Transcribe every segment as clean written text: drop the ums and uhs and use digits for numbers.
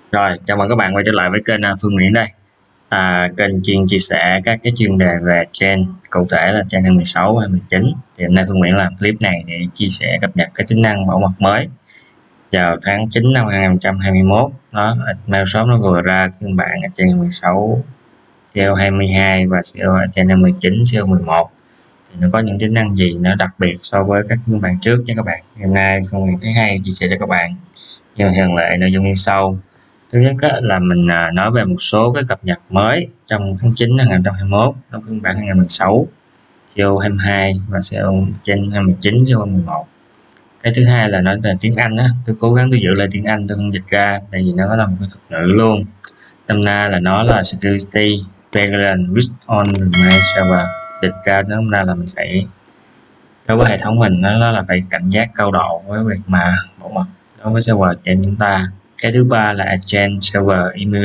Rồi, chào mừng các bạn quay trở lại với kênh Phương Nguyễn đây. Kênh chuyên chia sẻ các cái chuyên đề về trend, cụ thể là trend 2016 hay 2019. Thì hôm nay Phương Nguyễn làm clip này để chia sẻ cập nhật cái tính năng bảo mật mới vào tháng 9 năm 2021. Microsoft nó vừa ra phiên bản trend 2016, CO22 và trend 2019, CO11. Thì nó có những tính năng gì nó đặc biệt so với các phiên bản trước nha các bạn. Hôm nay Phương Nguyễn thấy hay chia sẻ cho các bạn. Như thường lệ, nội dung như sau. Thứ nhất là mình nói về một số cái cập nhật mới trong tháng 9 năm 2021 trong phiên bản 2016, CO22 và CO trên 2019, CO11. Cái thứ hai là nói về tiếng Anh á, tôi cố gắng tôi giữ lại tiếng Anh, tôi không dịch ra tại vì nó là một cái thuật ngữ luôn. Năm nay là nó là security vigilance with on my server, dịch ra nó là mình sẽ đối với hệ thống mình nó là phải cảnh giác cao độ với việc mà bảo mật đối với server trên chúng ta. Cái thứ ba là Agent Server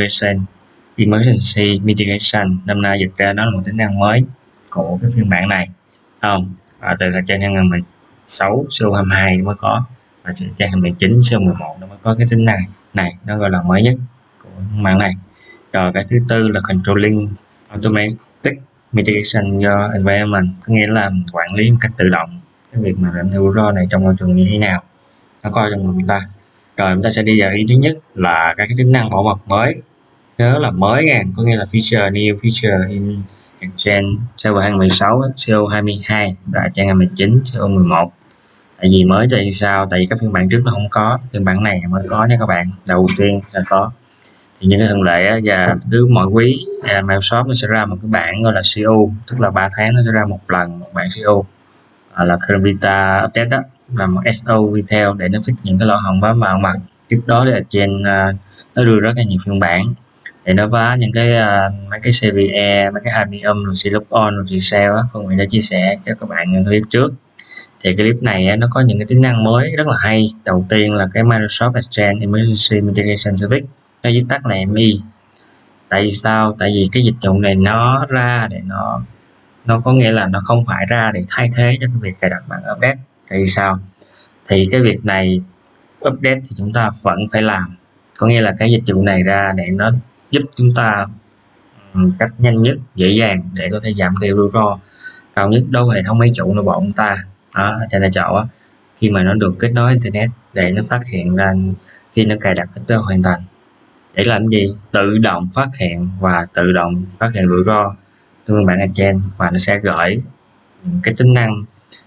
Emergency Mitigation, năm nay dịch ra nó là một tính năng mới của cái phiên bản này không, từ Agent 2016 CO22 mới có, và Agent 2019 CO11 nó mới có cái tính năng này, nó gọi là mới nhất của bản này. Rồi cái thứ tư là Controlling Automatic Mitigation do Environment, có nghĩa là quản lý một cách tự động cái việc mà giảm thiểu rủi ro này trong môi trường như thế nào, nó coi trong người chúng ta. Rồi chúng ta sẽ đi vào ý thứ nhất là các cái tính năng bảo mật mới, nhớ là mới nha, có nghĩa là new feature in Exchange Server 2016, CO22 và Exchange 2019, CO11. Tại vì mới tại sao? Tại vì các phiên bản trước nó không có, phiên bản này mới có nha các bạn, đầu tiên sẽ có. Thì như thường lệ và cứ mỗi quý Microsoft nó sẽ ra một cái bản gọi là CO, tức là 3 tháng nó sẽ ra một lần một bản CO, là current beta update đó, là một SO retail để nó fix những cái lỗ hổng vá màu mặt. Trước đó thì trên nó đưa rất là nhiều phiên bản để nó vá những cái mấy cái CVE, mấy cái Hamium rồi Lock on rồi Resale á, Phương Nguyễn đã chia sẻ cho các bạn những clip trước. Thì cái clip này nó có những cái tính năng mới rất là hay. Đầu tiên là cái Microsoft Exchange Emergency Mitigation Service, nó viết tắt là MI. Tại vì sao? Tại vì cái dịch vụ này nó ra để nó có nghĩa là nó không phải ra để thay thế cho cái việc cài đặt bản update. Tại vì sao? Thì cái việc này update thì chúng ta vẫn phải làm, có nghĩa là cái dịch vụ này ra để nó giúp chúng ta cách nhanh nhất, dễ dàng để có thể giảm thiểu rủi ro cao nhất đối với hệ thống máy chủ nội bộ chúng ta. Đó, trên đây chỗ khi mà nó được kết nối internet để nó phát hiện ra khi nó cài đặt nó hoàn thành để làm gì, tự động phát hiện và tự động phát hiện rủi ro tương bản Agent, và nó sẽ gửi những cái tính năng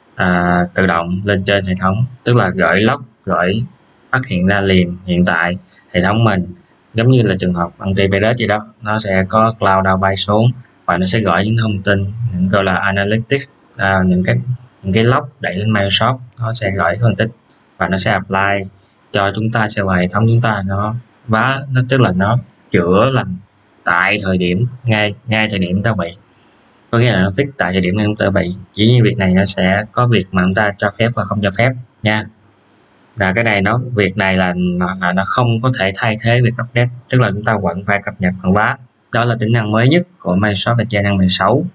tự động lên trên hệ thống, tức là gửi log, gửi phát hiện ra liền hiện tại hệ thống mình, giống như là trường hợp antivirus gì đó, nó sẽ có cloud database xuống và nó sẽ gửi những thông tin, những gọi là analytics, những cái log đẩy lên Microsoft, nó sẽ gửi phân tích và nó sẽ apply cho chúng ta, sẽ vào hệ thống chúng ta, nó tức là nó chữa lành tại thời điểm ngay thời điểm chúng ta bị, có nghĩa là nó fix tại thời điểm chúng ta bị. Dĩ nhiên việc này nó sẽ có việc mà chúng ta cho phép và không cho phép nha. Và cái này việc này là nó không có thể thay thế việc update, tức là chúng ta vẫn phải cập nhật bản vá. Đó là tính năng mới nhất của Microsoft Exchange 2016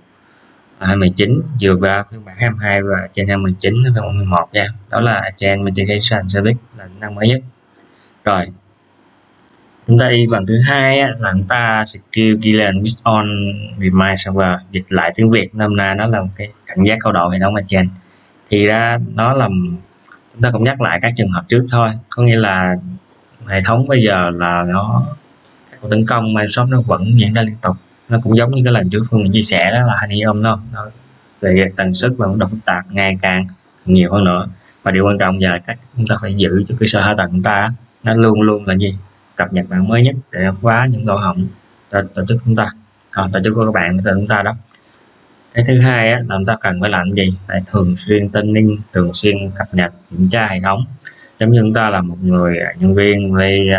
2019 vừa qua phiên bản 22 và trên 2019 phiên bản 11 nha. Đó là Exchange Mitigation Service là tính năng mới nhất. Rồi chúng ta đi phần thứ hai là chúng ta Secure Vigilance with on my server, dịch lại tiếng Việt năm nay nó là một cái cảnh giác cao độ hệ thống Exchange. Thì ra nó là chúng ta cũng nhắc lại các trường hợp trước thôi, có nghĩa là hệ thống bây giờ là các cuộc tấn công Microsoft nó vẫn diễn ra liên tục, nó cũng giống như cái lần trước Phương mình chia sẻ đó là Hanium nó về tần suất và mức độ phức tạp ngày càng nhiều hơn nữa. Và điều quan trọng giờ là chúng ta phải giữ cho cơ sở hạ tầng chúng ta nó luôn luôn là gì, cập nhật bản mới nhất để khóa những lỗ hổng tổ chức chúng ta, tổ chức của các bạn của chúng ta đó. Cái thứ hai là chúng ta cần phải làm gì, phải thường xuyên tin ninh, thường xuyên cập nhật kiểm tra hệ thống, giống như chúng ta là một người nhân viên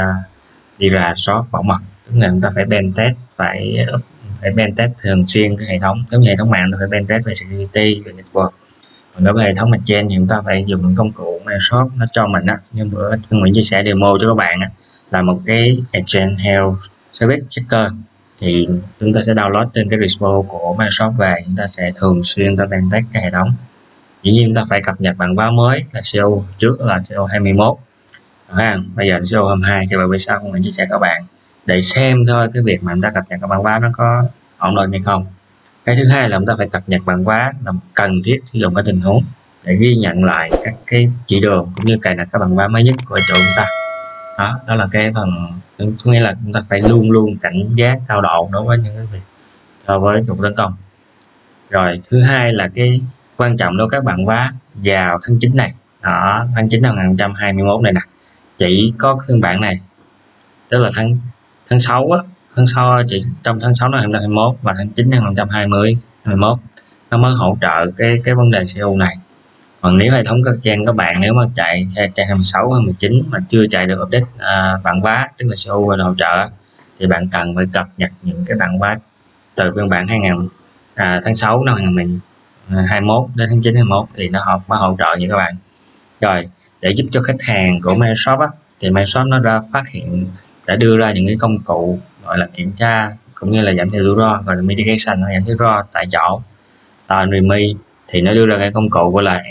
đi rà soát bảo mật, tức là chúng ta phải pen test, phải pen test thường xuyên cái hệ thống, giống như hệ thống mạng phải pen test về security, về network. Còn đối với hệ thống Exchange thì chúng ta phải dùng những công cụ Microsoft nó cho mình như bữa mình chia sẻ demo cho các bạn là một cái Exchange Health Service Checker. Thì chúng ta sẽ download trên cái repo của Microsoft về, chúng ta sẽ thường xuyên pen test cái hệ thống. Dĩ nhiên chúng ta phải cập nhật bản vá mới là CO, trước là CO21, ha. Bây giờ số 22 cho bài sau mình chia sẻ các bạn để xem thôi cái việc mà chúng ta cập nhật các bản vá nó có ổn định hay không. Cái thứ hai là chúng ta phải cập nhật bản vá là cần thiết sử dụng các tình huống để ghi nhận lại các cái chỉ đường cũng như cài đặt các bản vá mới nhất của chỗ chúng ta. Đó là cái phần, có nghĩa là chúng ta phải luôn luôn cảnh giác cao độ đối với những cái việc với cuộc tấn công. Rồi thứ hai là cái quan trọng đối với các bạn vá vào tháng 9 này, tháng 9 năm 2021 này nè, chỉ có phiên bản này, tức là tháng 6 á, tháng 6 chỉ trong tháng 6 năm 2021 và tháng 9 năm 2021 nó mới hỗ trợ cái vấn đề CPU này. Còn nếu hệ thống các trang các bạn nếu mà chạy trang 26 hay 19 mà chưa chạy được update bản vá, tức là CPU và hỗ trợ, thì bạn cần phải cập nhật những cái bản vá từ phiên bản tháng 6 năm 2021 đến tháng 9 2021 thì nó mới hỗ trợ như các bạn. Rồi để giúp cho khách hàng của Microsoft thì Microsoft nó ra phát hiện đã đưa ra những cái công cụ gọi là kiểm tra cũng như là giảm thiểu rủi ro, gọi là mitigation, giảm thiểu rủi ro tại chỗ. REMI thì nó đưa ra cái công cụ gọi là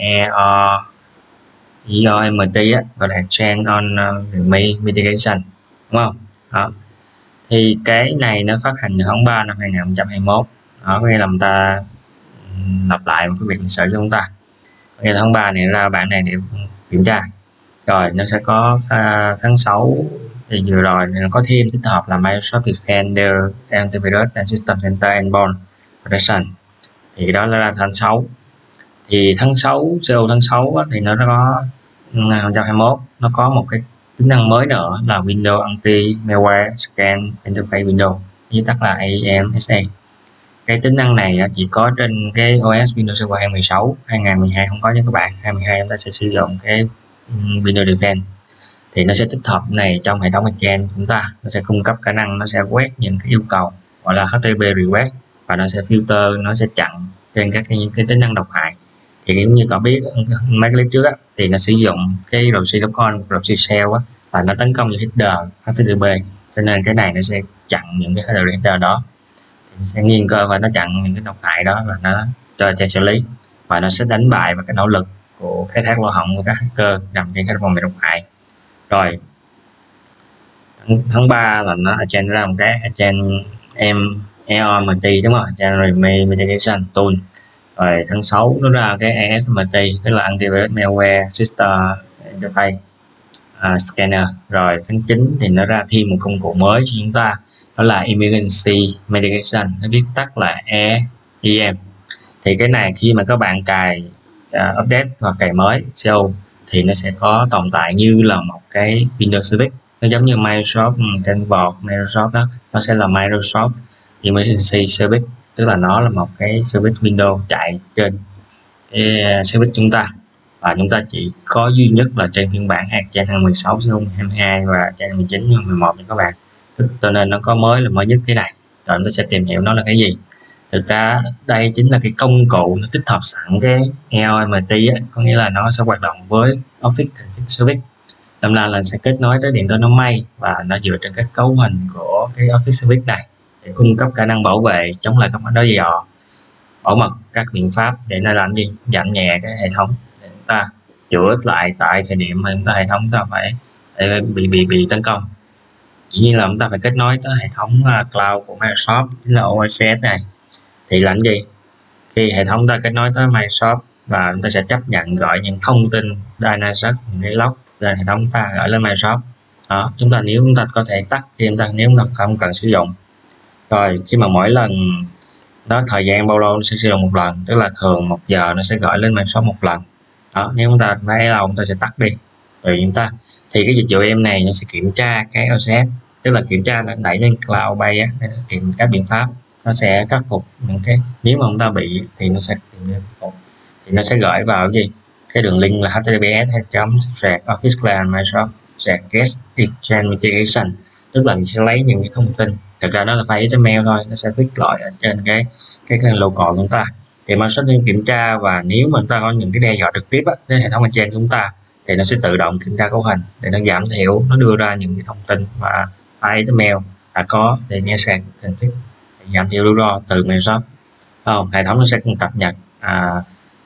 EOMT gọi là Exchange on REMI Mitigation, đúng không? Đó. Thì cái này nó phát hành tháng 3 năm 2021. Đó, có nghĩa là chúng ta lặp lại một cái việc lịch sử cho chúng ta. Có nghĩa là tháng 3 này ra bản này để kiểm tra. Rồi nó sẽ có tháng 6 thì vừa rồi nó có thêm tích hợp là Microsoft Defender, Antivirus and System Center Endpoint Protection. Thì đó là tháng 6. Thì tháng 6, CO tháng 6 thì nó có 2021 nó có một cái tính năng mới nữa là Windows Anti-Malware Scan Interface Windows, viết tắt là AMSA. Cái tính năng này chỉ có trên cái OS Windows Server 2016, 2012 không có nha các bạn. 2012 chúng ta sẽ sử dụng cái Windows Defense thì nó sẽ tích hợp này trong hệ thống backend chúng ta, nó sẽ cung cấp khả năng, nó sẽ quét những cái yêu cầu gọi là HTTP request và nó sẽ filter, nó sẽ chặn trên các cái tính năng độc hại. Thì giống như cậu biết mấy clip trước thì nó sử dụng cái proxy logon, proxy shell và nó tấn công những header HTTP, cho nên cái này nó sẽ chặn những cái header đó, thì sẽ nghiên cơ và nó chặn những cái độc hại đó và nó cho xử lý, và nó sẽ đánh bại vào cái nỗ lực của khai thác lỗ hổng của các hacker nhằm trên các phần mềm độc hại. Rồi tháng 3 là nó Agent ra một cái Agent EOMT, đúng không? Agent Remediation Tool. Rồi tháng 6 nó ra cái ASMT, tức là Antivirus Malware System Interface Scanner. Rồi tháng 9 thì nó ra thêm một công cụ mới cho chúng ta, đó là Emergency Mitigation, nó viết tắt là EEM. Thì cái này khi mà các bạn cài update hoặc cài mới CO thì nó sẽ có tồn tại như là một cái Windows Service, nó giống như Microsoft Tenable, Microsoft đó, nó sẽ là Microsoft Emergency Service, tức là nó là một cái service Windows chạy trên cái service chúng ta, và chúng ta chỉ có duy nhất là trên phiên bản Agent 2016, 2022 và Agent 2019, 2011 nha các bạn. Cho nên nó có mới là mới nhất cái này. Rồi chúng ta sẽ tìm hiểu nó là cái gì. Thực ra đây chính là cái công cụ nó tích hợp sẵn cái EOMT có nghĩa là nó sẽ hoạt động với Office Config Service. Đâm ra là sẽ kết nối tới điện toán đám mây và nó dựa trên các cấu hình của cái Office Service này để cung cấp khả năng bảo vệ chống lại các mã đối dò, bảo mật, các biện pháp để nó làm gì giảm nhẹ cái hệ thống để chúng ta chữa lại tại thời điểm mà hệ thống chúng ta phải bị tấn công. Dĩ nhiên là chúng ta phải kết nối tới hệ thống cloud của Microsoft, chính là OSS này. Thì làm gì khi hệ thống ta kết nối tới Microsoft và chúng ta sẽ chấp nhận gọi những thông tin DNS, những cái log lên hệ thống ta gửi lên Microsoft. Đó, nếu chúng ta có thể tắt khi nếu chúng ta không cần sử dụng. Rồi khi mà mỗi lần đó thời gian bao lâu nó sẽ sử dụng một lần, tức là thường 1 giờ nó sẽ gửi lên Microsoft một lần. Đó, nếu chúng ta thấy lâu chúng ta sẽ tắt đi. Rồi chúng ta thì cái dịch vụ em này nó sẽ kiểm tra cái OSS, tức là kiểm tra là đẩy lên cloud bay kiểm các biện pháp, nó sẽ khắc phục những cái nếu mà chúng ta bị thì nó sẽ tìm khắc phục, thì nó sẽ gửi vào cái đường link là https://office cloud microsoft guest exchange mitigation, tức là mình sẽ lấy những cái thông tin, thực ra nó là file HTML thôi, nó sẽ viết lại ở trên cái local của chúng ta, thì Microsoft nên kiểm tra, và nếu mà chúng ta có những cái đe dọa trực tiếp đến hệ thống trên chúng ta thì nó sẽ tự động kiểm tra cấu hình để nó giảm thiểu, nó đưa ra những cái thông tin và file HTML đã có để nghe sàn config giảm thiểu rủi ro từ Microsoft. Hệ thống nó sẽ cập nhật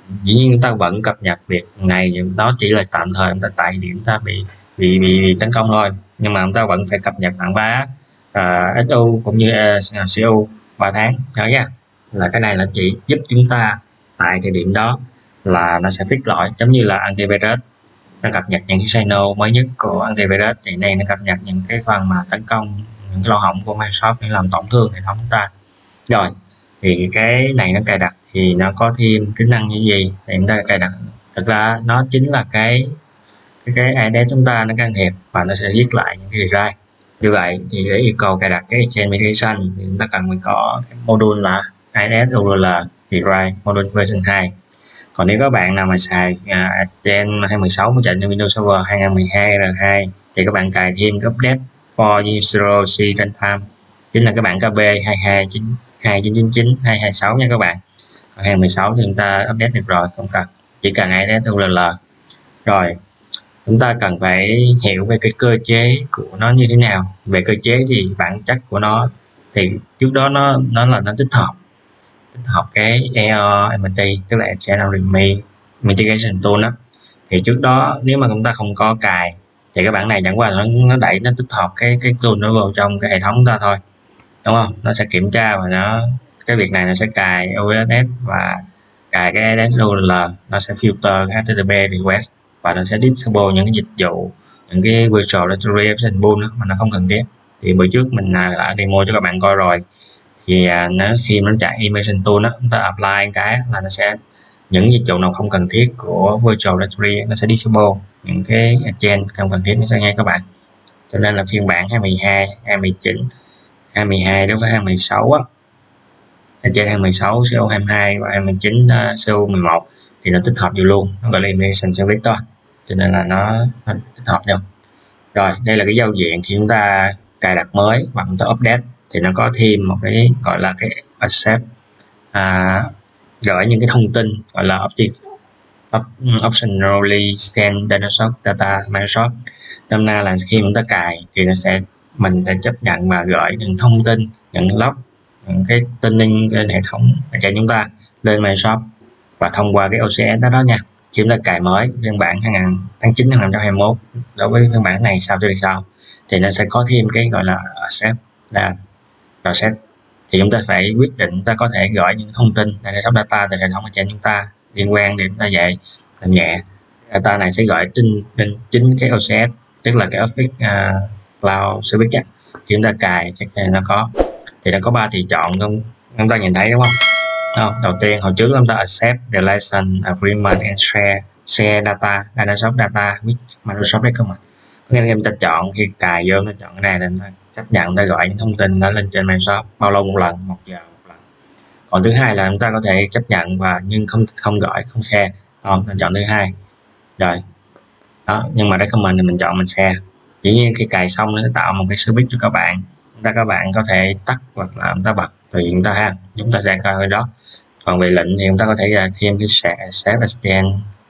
Dĩ nhiên chúng ta vẫn cập nhật việc này, đó chỉ là tạm thời, chúng ta tại điểm ta bị tấn công thôi, nhưng mà chúng ta vẫn phải cập nhật bản vá SU cũng như CU 3 tháng nhớ nha. Là cái này là chỉ giúp chúng ta tại thời điểm đó là nó sẽ fix lỗi, giống như là antivirus nó cập nhật những cái channel mới nhất của antivirus, thì này nó cập nhật những cái phần mà tấn công, những cái lỗ hổng của Microsoft để làm tổn thương hệ thống chúng ta. Rồi thì cái này nó cài đặt thì nó có thêm tính năng như gì thì chúng ta cài đặt, thực ra nó chính là cái IDS chúng ta nó can thiệp và nó sẽ viết lại những cái rewrite. Như vậy thì để yêu cầu cài đặt cái Exchange Migration thì chúng ta cần phải có cái module là IDS URL rewrite module version 2. Còn nếu các bạn nào mà xài Exchange 2016 của chạy trên Windows Server 2012 R2 thì các bạn cài thêm cái update for Zero C runtime, chính là cái bản KB 2292999226 nha các bạn. Còn 2016 thì chúng ta update được rồi, không cần, chỉ cần IDS URL. Rồi chúng ta cần phải hiểu về cái cơ chế của nó như thế nào. Về cơ chế thì bản chất của nó thì trước đó nó tích hợp cái ARMT, tức là Exchange Mitigation Tool đó. Thì trước đó nếu mà chúng ta không có cài thì cái bản này chẳng qua là nó đẩy, nó tích hợp cái tool nó vào trong cái hệ thống chúng ta thôi, đúng không? Nó sẽ kiểm tra và cái việc này nó sẽ cài OSS và cài cái URL, nó sẽ filter cái HTTP request và nó sẽ disable những cái dịch vụ, những cái virtual directory option pool mà nó không cần thiết. Thì bữa trước mình đã demo cho các bạn coi rồi, thì khi nó chạy immersion tool đó, chúng ta apply cái là nó sẽ những dịch vụ nào không cần thiết của virtual directory nó sẽ disable, những cái exchange không cần thiết nó sẽ nghe các bạn. Cho nên là phiên bản 2012, 2019, 2012 đối với 2016 á, trên 2016 CO22 và 2019 CO11 thì nó tích hợp vô luôn, nó gọi là immersion service thôi, cho nên là nó tích hợp nhau. Rồi đây là cái giao diện khi chúng ta cài đặt mới và chúng ta update thì nó có thêm một cái gọi là cái accept, gửi những cái thông tin gọi là optionally send data Microsoft. Năm nay là khi chúng ta cài thì mình sẽ chấp nhận và gửi những thông tin, những log, những cái tin lên hệ thống cho chúng ta lên Microsoft và thông qua cái OCS đó nha. Khi chúng ta cài mới phiên bản tháng 9 năm 2021 đối với phiên bản này sau thì nó sẽ có thêm cái gọi là accept là process, thì chúng ta phải quyết định chúng ta có thể gửi những thông tin để sắp data từ hệ thống ở trên chúng ta liên quan đến chúng ta dạy làm nhẹ. Data này sẽ gửi trên chính cái OCS, tức là cái Office Cloud Service. Khi chúng ta cài chắc là nó có 3 tùy chọn, chúng ta nhìn thấy đúng không? Đầu tiên hồi trước chúng ta accept the license agreement and share data Microsoft data with Microsoft recommend. Có nghĩa là chúng ta chọn, khi cài vô chúng ta chọn cái này là chấp nhận để gọi những thông tin đó lên trên Microsoft bao lâu một lần, 1 giờ một lần. Còn thứ hai là chúng ta có thể chấp nhận và nhưng không gọi, không share, mình chọn thứ hai. Rồi đó, nhưng mà recommend thì mình chọn mình share. Dĩ nhiên khi cài xong nó sẽ tạo một cái service cho các bạn có thể tắt hoặc là chúng ta bật tùy chúng ta sẽ coi đó. Còn về lệnh thì chúng ta có thể thêm cái save exchange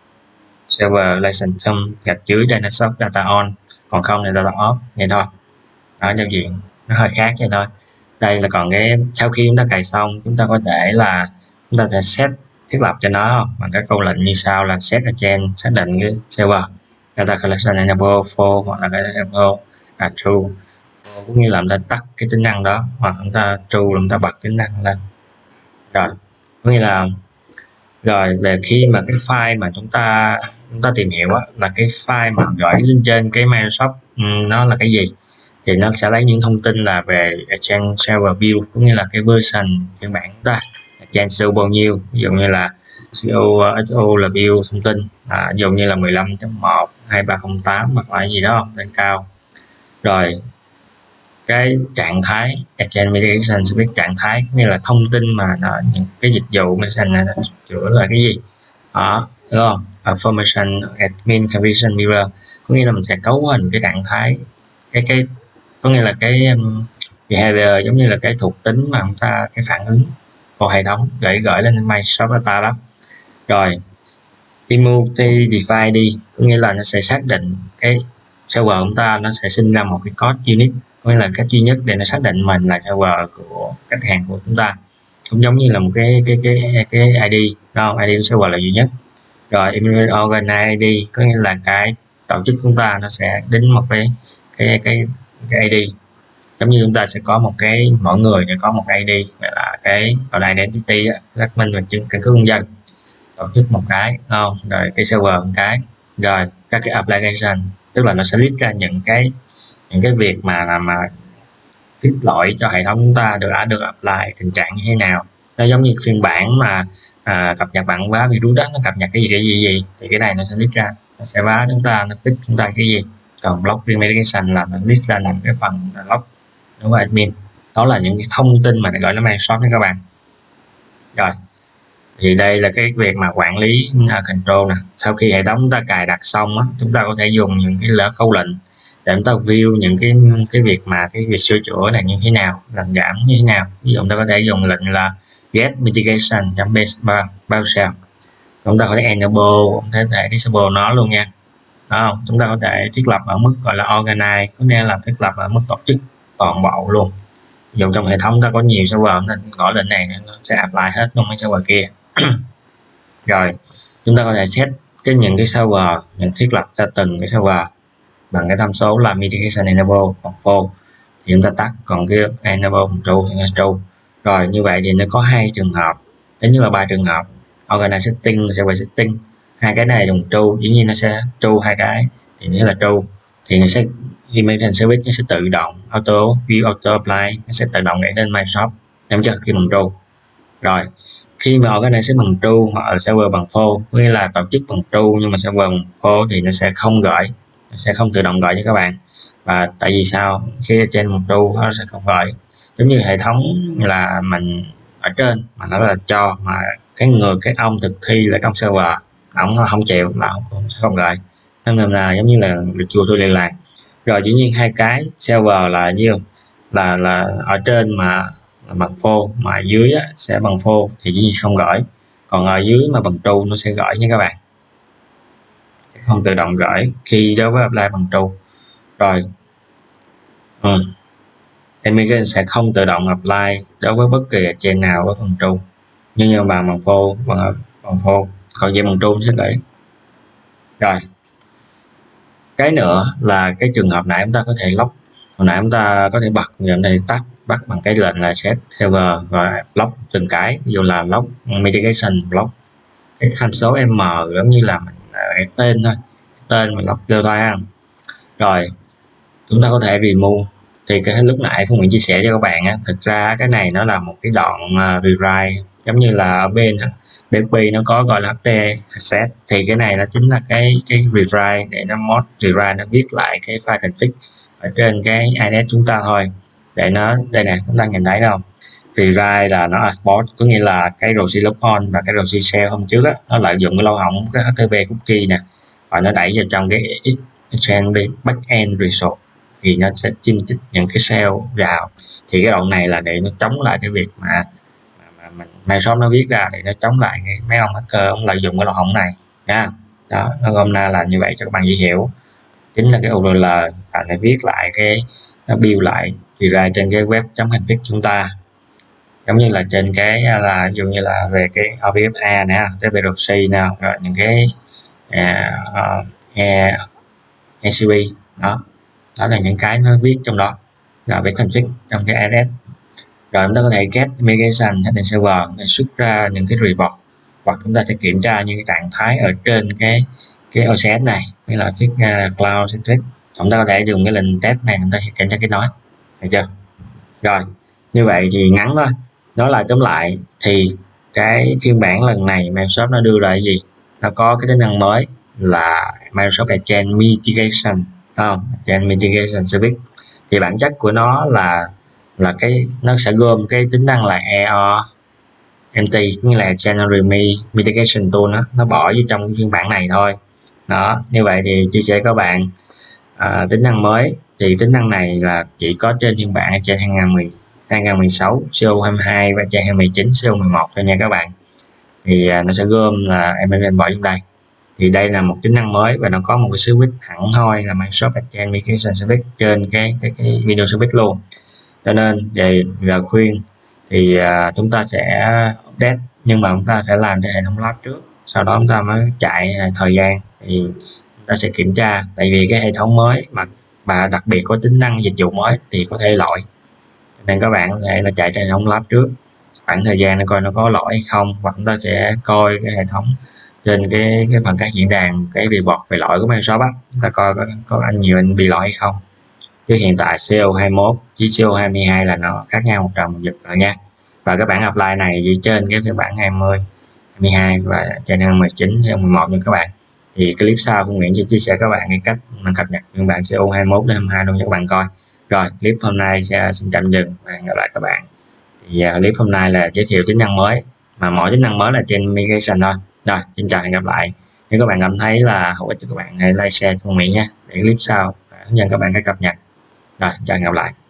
server license gạch dưới Microsoft data on, còn không thì data off vậy thôi. Đó, giao diện nó hơi khác vậy thôi. Đây là còn cái sau khi chúng ta cài xong, chúng ta có thể là chúng ta sẽ set thiết lập cho nó bằng các câu lệnh như sau là set exchange, xác định cái server data collection enable false hoặc là cái enable true, cũng như là chúng ta tắt cái tính năng đó, hoặc chúng ta true là chúng ta bật tính năng lên. Rồi có nghĩa là rồi về khi mà cái file mà chúng ta tìm hiểu là cái file mà gửi lên trên cái Microsoft nó là cái gì, thì nó sẽ lấy những thông tin là về Exchange Server View, cũng như là cái version phiên bản chúng ta Exchange Server bao nhiêu, ví dụ như là CO là view thông tin ví dụ như là 15.1 2308 hoặc là gì đó lên cao. Rồi cái trạng thái Exchange Mitigation sẽ biết trạng thái, như là thông tin mà những cái dịch vụ Mitigation này chữa là cái gì đó, đúng không? Information Admin Condition Mirror, có nghĩa là mình sẽ cấu hình cái trạng thái, cái có nghĩa là cái behavior, giống như là cái thuộc tính mà chúng ta, cái phản ứng của hệ thống để gửi lên Microsoft data đó. Rồi define đi, có nghĩa là nó sẽ xác định cái server của chúng ta, nó sẽ sinh ra một cái code unique, có nghĩa là cách duy nhất để nó xác định mình là server của khách hàng của chúng ta. cũng giống như là một cái ID đâu, ID server là duy nhất. Rồi implement organize ID có nghĩa là cái tổ chức chúng ta nó sẽ đính một cái ID, giống như chúng ta sẽ có một cái, mỗi người sẽ có một ID, gọi là cái gọi là identity á, xác minh và chứng căn cước công dân. Tổ chức một cái, không, rồi cái server một cái, rồi các cái application, tức là nó sẽ list ra những cái việc mà tiết lỗi cho hệ thống chúng ta đã được apply tình trạng như thế nào. Nó giống như phiên bản mà cập nhật bản vá virus đó, nó cập nhật cái gì thì cái này nó sẽ list ra, nó sẽ vá chúng ta, nó fix chúng ta cái gì. Còn block remediation là nó list ra những cái phần log đúng không admin. Đó là những cái thông tin mà gọi là Microsoft nha các bạn. Rồi thì đây là cái việc mà quản lý control nè. Sau khi hệ thống chúng ta cài đặt xong á, chúng ta có thể dùng những cái câu lệnh để chúng ta view những cái việc mà cái việc sửa chữa này như thế nào, làm giảm như thế nào. Ví dụ chúng ta có thể dùng lệnh là get mitigation.base chúng ta có thể enable, cũng có thể disable nó luôn nha. Đó, chúng ta có thể thiết lập ở mức gọi là organize, có nghĩa là thiết lập ở mức tổ chức toàn bộ luôn. Ví dụ trong hệ thống ta có nhiều server nên gọi lệnh này nó sẽ apply hết trong cái server kia. Rồi chúng ta có thể set những cái server, những thiết lập cho từng cái server bằng cái tham số là mitigation enable bằng false thì chúng ta tắt, còn cái enable bằng true thì nó true. Rồi như vậy thì nó có hai trường hợp, đến như là 3 trường hợp. Organize setting, server setting, hai cái này dùng true, dĩ nhiên nó sẽ true hai cái thì nghĩa là true, thì nó sẽ Imagine Service nó sẽ tự động auto view auto apply, nó sẽ tự động đẩy lên Microsoft em chưa khi bằng true. Rồi khi mà organize sẽ bằng true hoặc là server bằng false, nghĩa là tổ chức bằng true nhưng mà server bằng false thì nó sẽ không gửi, nó sẽ không tự động gửi cho các bạn. Và tại vì sao? Khi ở trên một true nó sẽ không gửi, giống như hệ thống là mình ở trên mà nó là cho, mà cái ông thực thi là cái ông server, ông không chịu là ông sẽ không gửi, nên là giống như là được chùa tôi liên lạc. Rồi dĩ nhiên hai cái server là nhiêu, là ở trên mà bằng false mà dưới á, sẽ bằng false thì dĩ nhiên không gửi, còn ở dưới mà bằng true nó sẽ gửi nha các bạn, sẽ không tự động gửi khi đối với apply bằng true. Rồi Admin sẽ không tự động apply đối với bất kỳ chain nào với phần true, nhưng như bằng false, bằng false, còn về bằng true sẽ gửi. Rồi cái nữa là cái trường hợp này chúng ta có thể lock, hồi nãy chúng ta có thể bật, giờ này tắt, bắt bằng cái lệnh là set server và lock từng cái, ví dụ là lock mitigation block cái tham số m giống như là mình cái tên thôi, tên mình lock vô thôi ha. Rồi chúng ta có thể remove, thì cái lúc nãy Phương Nguyễn chia sẻ cho các bạn á, thực ra cái này nó là một cái đoạn rewrite, giống như là ở bên PHP nó có gọi là hd set, thì cái này nó chính là cái rewrite để nó mod rewrite, nó viết lại cái file config ở trên cái INS chúng ta thôi, để nó đây nè, chúng ta nhìn thấy không, rewrite là nó export, có nghĩa là cái RC logon và cái RC shell hôm trước á, nó lợi dụng cái lỗ hổng cái HTTP cookie nè, và nó đẩy vào trong cái exchange backend resource, thì nó sẽ chinh chích những cái shell vào. Thì cái đoạn này là để nó chống lại cái việc mà Microsoft nó viết ra, để nó chống lại mấy ông hacker ông lợi dụng cái lỗ hổng này nha. Đó, hôm nay là như vậy cho các bạn dễ hiểu, chính là cái URL bạn phải viết lại nó build lại thì ra trên cái web.config chúng ta, giống như là trên cái là ví dụ như là về cái OPFA nè, TPRC nè, rồi những cái ECB đó là những cái nó viết trong đó, là về config trong cái INS. Rồi chúng ta có thể get mitigation trên server để xuất ra những cái report, hoặc chúng ta sẽ kiểm tra những cái trạng thái ở trên cái OCS này, như là fix cloud centric. Chúng ta có thể dùng cái lệnh test này, chúng ta sẽ kiểm tra cái nói, được chưa? Rồi như vậy thì ngắn thôi, nói lại tóm lại thì cái phiên bản lần này Microsoft nó đưa ra cái gì, nó có cái tính năng mới là Microsoft Exchange Mitigation, không? Exchange Mitigation Service, thì bản chất của nó là nó sẽ gồm cái tính năng là ERMT, như là Exchange Mitigation Tool đó, nó bỏ vô trong cái phiên bản này thôi. Đó, như vậy thì chia sẻ các bạn tính năng mới, thì tính năng này là chỉ có trên phiên bản trên 2016 CO22 và trên 2019 CO11 thôi nha các bạn. Thì nó sẽ gom là em bỏ trong đây. Thì đây là một tính năng mới và nó có một cái switch hẳn thôi là Microsoft Exchange Mitigation Service trên cái video service luôn. Cho nên về lời khuyên thì chúng ta sẽ update, nhưng mà chúng ta phải làm cho hệ thống lab trước, sau đó chúng ta mới chạy thời gian thì chúng ta sẽ kiểm tra. Tại vì cái hệ thống mới mà và đặc biệt có tính năng dịch vụ mới thì có thể lỗi, nên các bạn có thể là chạy trên hệ thống lab trước khoảng thời gian để coi nó có lỗi hay không, hoặc chúng ta sẽ coi cái hệ thống trên cái phần các diễn đàn cái report về lỗi của Microsoft á, chúng ta coi có nhiều anh bị lỗi hay không. Chứ hiện tại CO21 với CO22 là nó khác nhau một trời một vực rồi nha. Và các bản apply này trên cái phiên bản 20, 22 và trên 19 hay 11 nha các bạn. Thì clip sau Phương Nguyễn sẽ chia sẻ các bạn cái cách mà cập nhật phiên bản CO21 đến 22 luôn cho các bạn coi. Rồi, clip hôm nay sẽ xin tạm dừng và hẹn gặp lại các bạn. Thì clip hôm nay là giới thiệu tính năng mới, mà mỗi tính năng mới là trên migration thôi. Rồi, xin chào và hẹn gặp lại. Nếu các bạn cảm thấy là hữu ích cho các bạn hãy like share cho Phương Nguyễn nha, để clip sau hướng dẫn các bạn cách cập nhật. Rồi, chào và hẹn gặp lại.